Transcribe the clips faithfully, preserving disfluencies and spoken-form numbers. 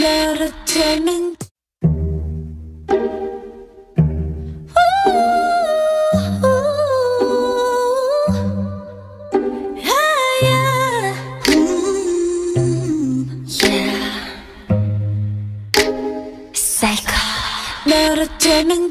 너를 닮은 너를 닮은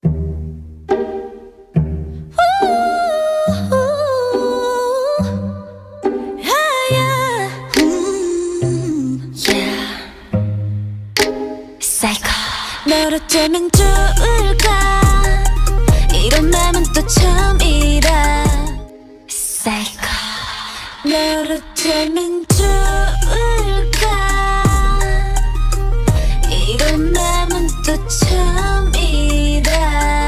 너를 닮은 좋을까 이런 맘은 또 처음이라 Psycho 너를 닮은 좋을까 이런 맘은 또 처음이라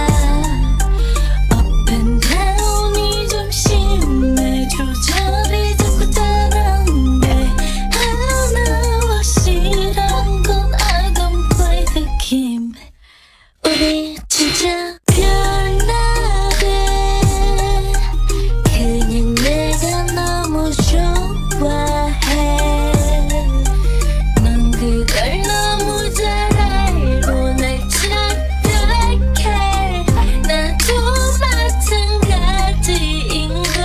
Up and down이 좀 심해 조절이 자꾸 다른데 하나와 싫은 건 I don't play the game 우리 진짜 별나게 그냥 내가 너무 좋아해 넌 그걸 너무 잘 알고 날 착각해 나도 마찬가지인걸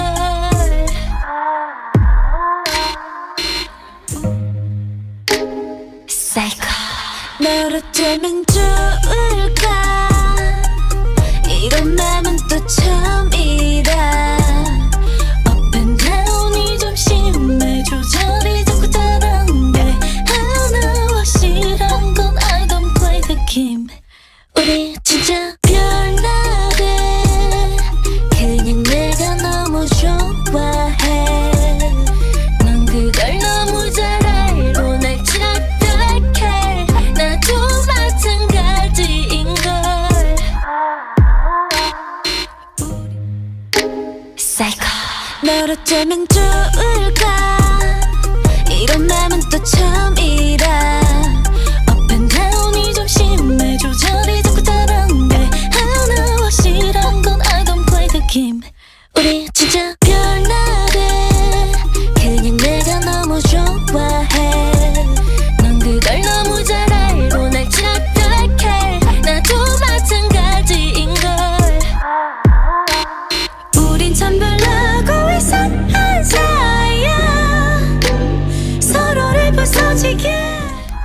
Psycho 너를 닮은 좋을까 이런 맘은 또 처음이라 Up and down이 좀 심해 조절이 자꾸 다른데 하나와 싫은 건 I don't play the game 우리 진짜 별나게 그냥 내가 너무 좋아해 넌 그걸 너무 잘 알고 날 착각해 나도 마찬가지인걸 Psycho 너를 닮은 좋을까 이런 맘은 또 처음이라 Up and down이 좀 심해 조절이 자꾸 다른데 하나와 싫은 건 I don't play the game 우리 진짜 별나게 그냥 내가 너무 좋아해 넌 그걸 너무 잘 알고 날 착각해 나도 마찬가지인걸 우린 참 별나고 이상한 사이야 서로를 부서지게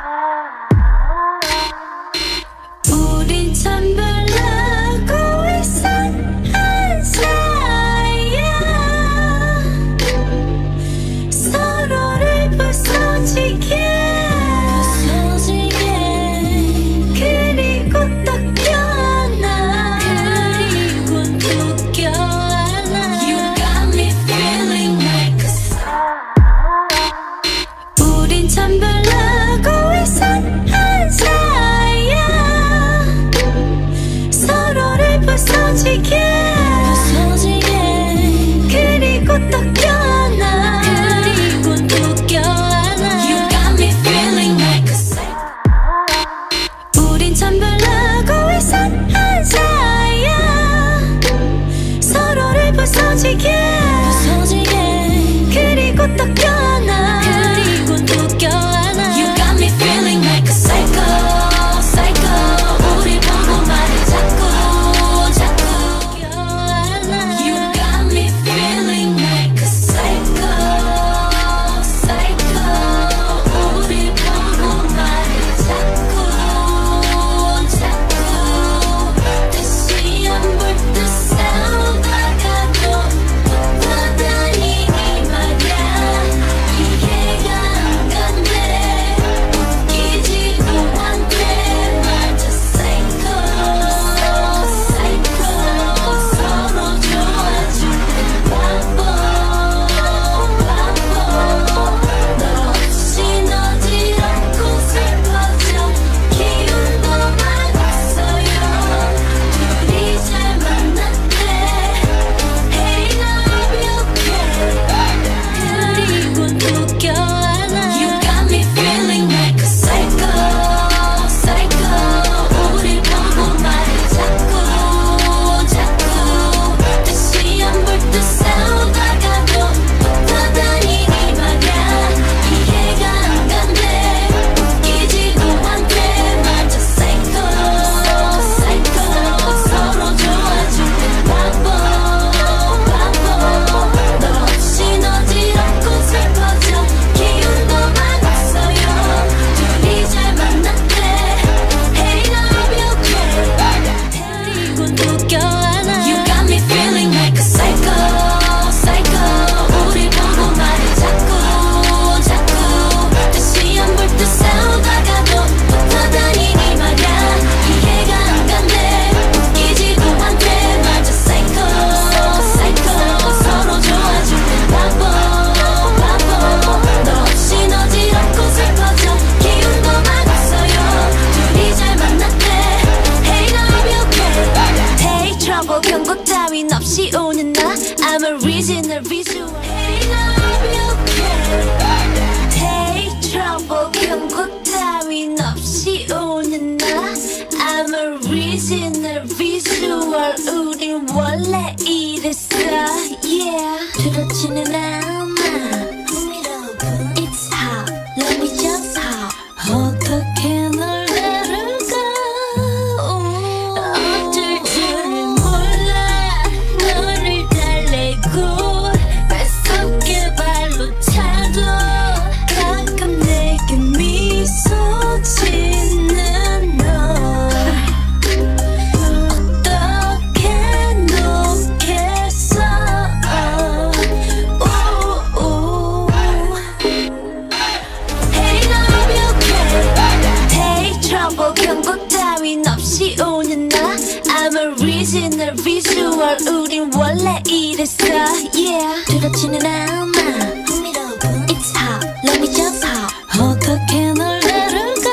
original visual. Hey, love you can take trouble. 경고 따윈 없이 오는 나. I'm original visual. 우린 원래 이랬어. Yeah. 두렵지는 않아. It's hot. Let me just hot. 어떻게 널 다룰까? 어쩔 줄을 몰라. 너를 달래고 뱃속에 발로 차도 가끔 내게 미소 짓는 너. 어떻게 놓겠어? 오오. Hey, love you can take trouble. 경고 따윈 없이 오는 나. I'm original visual. 우린 원래 이랬어. Yeah. 두렵지는 않아. It's hot. Let me just hot. 어떻게 널 다룰까?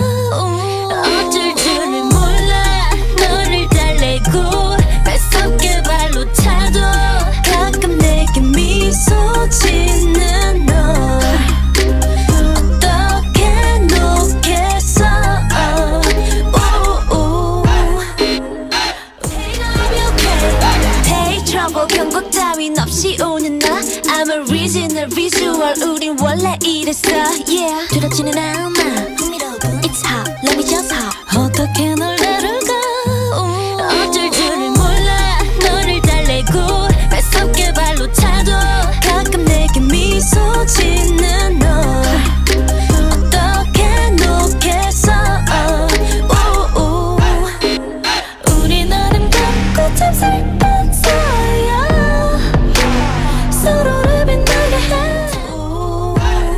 어쩔 줄을 몰라. 너를 달래고 뱃속에 발로 차도 가끔 내게 미소 짓는 너. 어떻게 놓겠어? 오오. Hey, love you can take trouble. 경고 따윈 없이 오는 나. I'm original visual. 우린 원래 이랬어. Yeah. 두렵지는 않아. It's hot. Let me just hot. 어떻게 널 다룰까? 어쩔 줄을 몰라. 너를 달래고 뱃속에 발로 차도 가끔 내게 미소 짓는 너. 어떻게 놓겠어? 오오. 우리 나름 같고 참 슬픈 사이야. 서로를 빛나게 해. 오.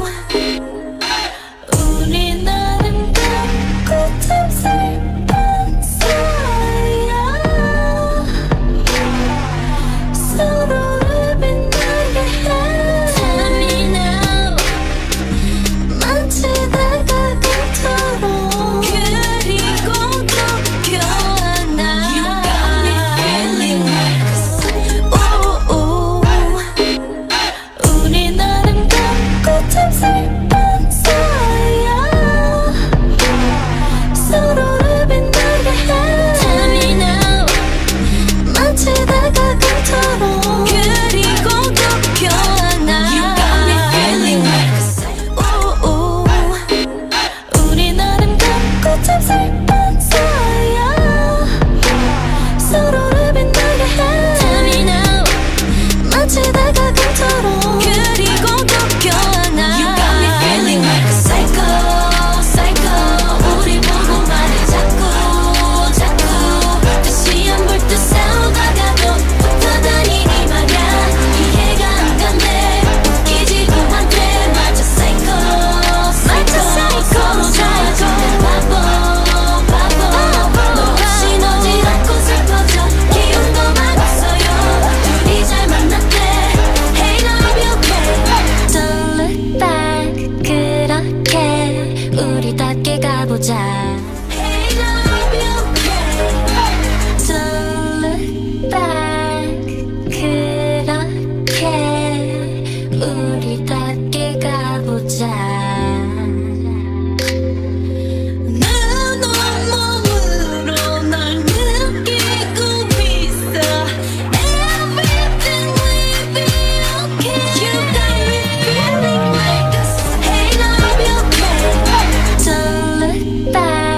우리 나름 같고 참 슬픈 사이야. 서로를 빛나게 해. Tell me now. 만지다가 꿈처럼 그리고 또 껴안아. You got me feeling like 오오. 우리 나름 같고 참 슬픈 사이야. 서로를 빛나게 해. Tell me now. 만지다가 꿈처럼 그리고 또 껴안아. You got me feeling like 오오. 우리 나름 같고 참 슬픈 사이야. 서로를 빛나게 해. Tell me now. 만지다가 꿈처럼 그리고 또 껴안아. You got me feeling like a psycho, psycho. 우리 보고 말해 자꾸, 자꾸. 다시 안 볼 듯 싸우다가도 붙어다니 이 말야. 이해가 안 간대. 웃기지도 않대. 맞아 psycho, psycho. 서로 자야지 바보, 바보. 너 없이 너지않고 슬퍼져. 기운도 많았어요. 둘이 잘 만났대. Hey, love you can don't look back. 그렇게 우리답게 가보자. Hey, love you can don't look back. 그렇게 우리답게 가보자. 내 온몸으로 널 느끼고 있어. Everything will be okay. You got me feeling like this. Hey, love you can don't look back.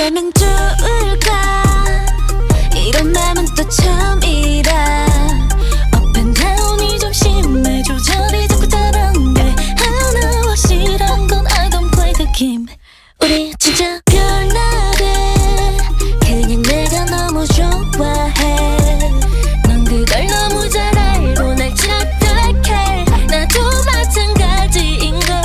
어쩌면 좋을까 이런 맘은 또 처음이라 Up and down이 좀 심해 조절이 자꾸 다른데 하나 확실한 건 I don't play the game 우리 진짜 별나래 그냥 내가 너무 좋아해 넌 그걸 너무 잘 알고 날 착각해 나도 마찬가지인걸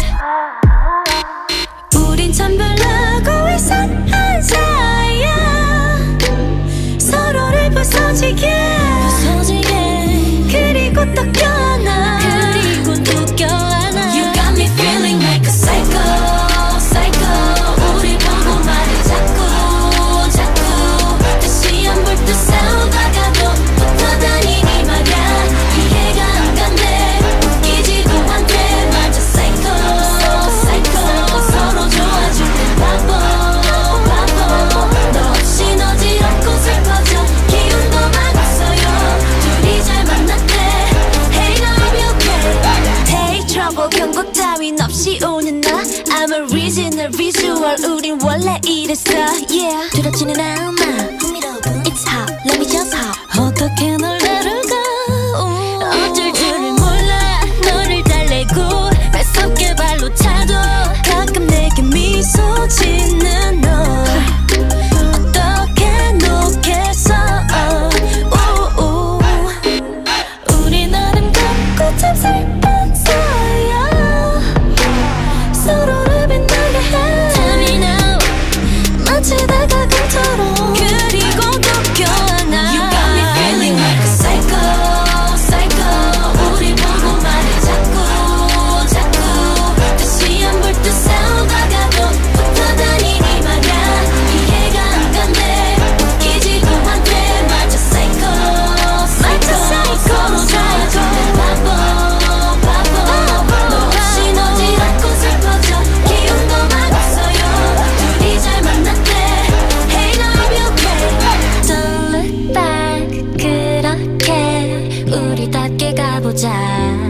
우린 참 별나고 이상한 사이야 서로를 부서지게 부서지게 그리고 또 껴안아 그리고 또 껴안아 You got me feeling like a psycho psycho 우리 보고 말해 자꾸 자꾸 다시 안 볼 듯 싸우다가도 붙어 다니니 말야 이해가 안 간대 웃기지도 않대 맞아 psycho psycho 서로 좋아질 때 바보 바보 너 없이 어지럽고 슬퍼져 기운도 막 없어요 둘이 잘 만났대 Hey now I'm okay Hey trouble 경고 따윈 없이 오는 나 I'm a original visual 우린 원래 이랬어 Yeah 두렵지는 않아 It's hot let me just hop 어떻게 널 다룰까 어쩔 줄을 몰라 너를 달래고 매섭게 발로 차도 가끔 내게 미소 짓는 너 어떻게 놓겠어 오, 오. 우린 아름답고 참 슬픈 사이야 서로를 빛나게 해 Tell me now 마치 다가감처럼 그리고 또 껴안아 You got me feeling like a psycho psycho 우리 보고 말해 자꾸 자꾸 다시 안 볼 듯 싸우다가도 붙어 다니니 말야 이해가 안 간대 웃기지도 않대 맞아 psycho psycho 서로 좋아질 때 바보 바보 너 없이 어지럽고 슬퍼져 기운도 막 없어요 둘이 잘 만났대 Hey now I'm okay Don't look back 그렇게 우리답게 가보자